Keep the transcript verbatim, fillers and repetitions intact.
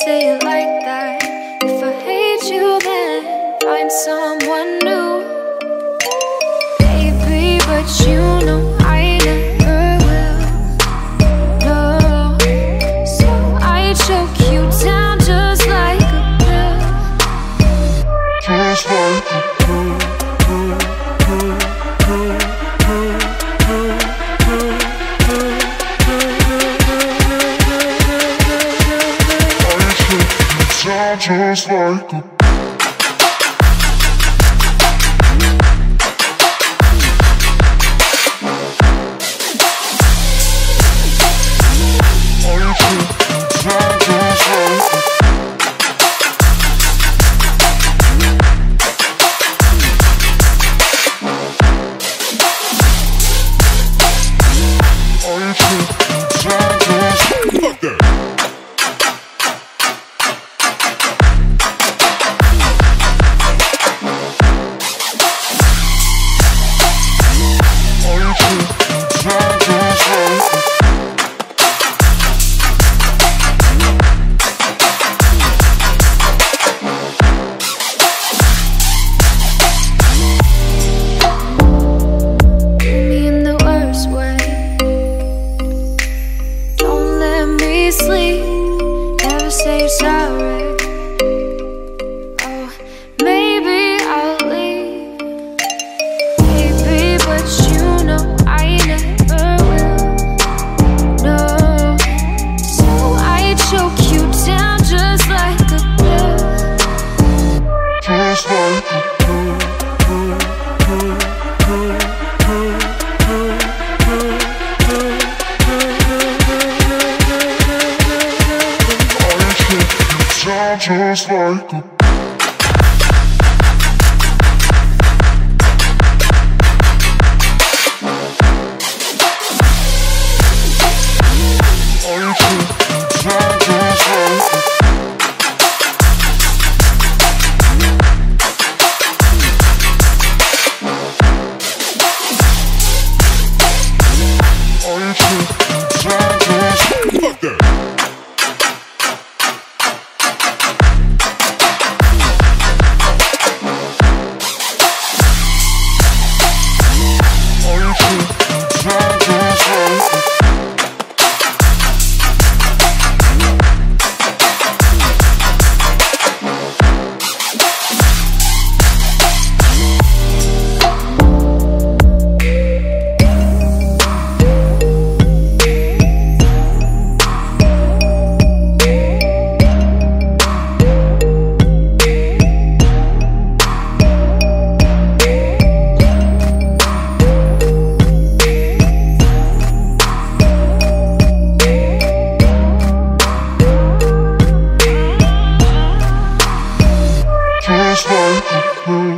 say it like that. If I hate you, then find someone new. Baby, but you know I never will. No, so I choke you down just like a pill. Just like a pill. Just like a sleep, never say you're sorry. Oh, maybe I'll leave, baby, but you know I never will. No, so I choke you down just like a pill. Just like a pill. Just like a just like a pill.